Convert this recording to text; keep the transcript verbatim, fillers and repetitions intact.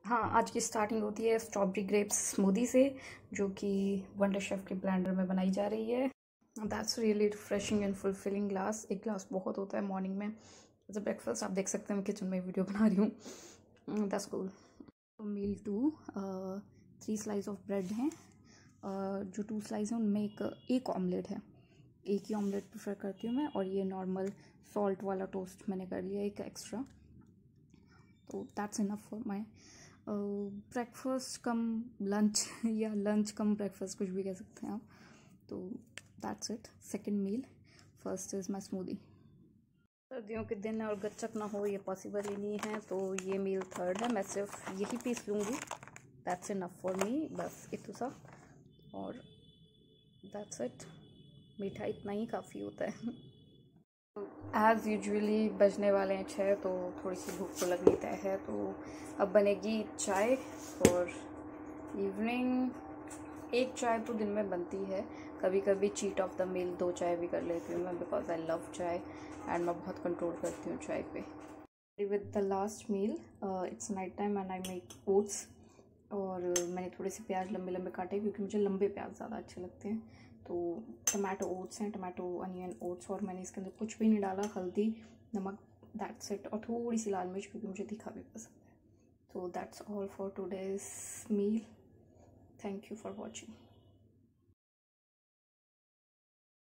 हाँ, आज की स्टार्टिंग होती है स्ट्रॉबेरी ग्रेप्स स्मूदी से, जो कि वंडर शेफ के ब्लेंडर में बनाई जा रही है। That's really refreshing and fulfilling glass. एक ग्लास बहुत होता है मॉर्निंग में एज अ ब्रेकफास्ट। आप देख सकते हैं मैं किचन में वीडियो बना रही हूँ। That's cool. Meal two, three slice of bread हैं। uh, जो टू स्लाइस हैं उनमें एक एक ऑमलेट है। एक ही ऑमलेट प्रेफर करती हूँ मैं। और ये नॉर्मल सॉल्ट वाला टोस्ट मैंने कर लिया एक एक्स्ट्रा। तो that's enough for my breakfast cum lunch या लंच कम ब्रेकफास्ट, कुछ भी कह सकते हैं आप। तो that's it. Second meal. First is my smoothie. सर्दियों के दिन और गच्चक ना हो ये पॉसिबल ही नहीं है, तो ये मील थर्ड है। मैं सिर्फ यही पीस लूँगी। That's enough for me. बस इतना सा और दैट्स इट। मीठा इतना ही काफ़ी होता है। एज़ यूजुअली बजने वाले हैं छः, तो थोड़ी सी भूख तो लगनी तय है। तो अब बनेगी चाय और इवनिंग। एक चाय तो दिन में बनती है। कभी कभी चीट ऑफ द मील दो चाय भी कर लेती हूँ मैं, because I love chai and मैं बहुत कंट्रोल करती हूँ चाय पे। With the last meal, it's night time and I make oats. और मैंने थोड़े से प्याज लंबे लंबे काटे क्योंकि मुझे लंबे प्याज ज़्यादा अच्छे लगते हैं। तो टमाटो ओट्स हैं, टमाटो अनियन ओट्स। और मैंने इसके अंदर कुछ भी नहीं डाला, हल्दी नमक, दैट्स इट। और थोड़ी सी लाल मिर्च क्योंकि मुझे तीखा भी पसंद है। तो that's all for today's meal. Thank you for watching.